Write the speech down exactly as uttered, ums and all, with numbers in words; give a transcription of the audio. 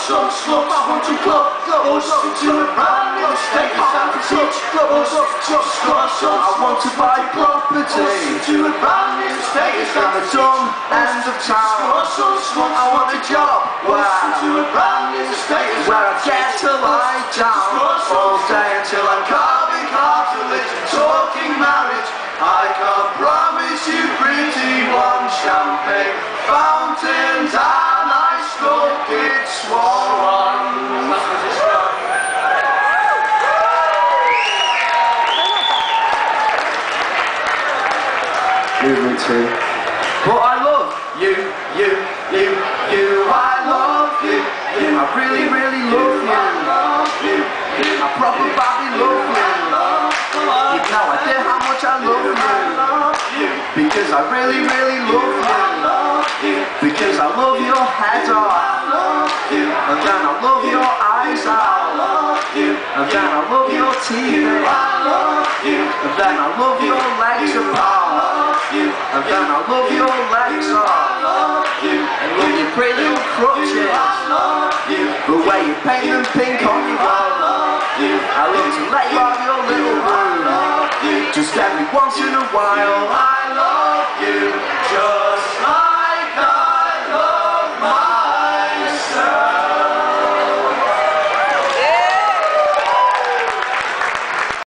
some slugs, I want to club us into a brand new state. It's time to teach us just cause I want to buy property into a brand new state. It's at the dumb end of town. I want a job where into a brand new state where I get to lie down all day until I'm carving cartilage and talking marriage. I can't promise you pretty one champagne fountains and I stalk it swan. Movement two. But I love you, you, you, you. I love you, you. I really, really love you. I proper badly love you. You have no idea how much I love you. Because I really, really love you. Because I love your head off. And then I love your eyes out. And then I love your teeth. And then I love your legs apart. And then I love your legs off. And love your pretty little crutches. The way you paint them pink on your wall. I love to let you have your little room. Just every once in a while.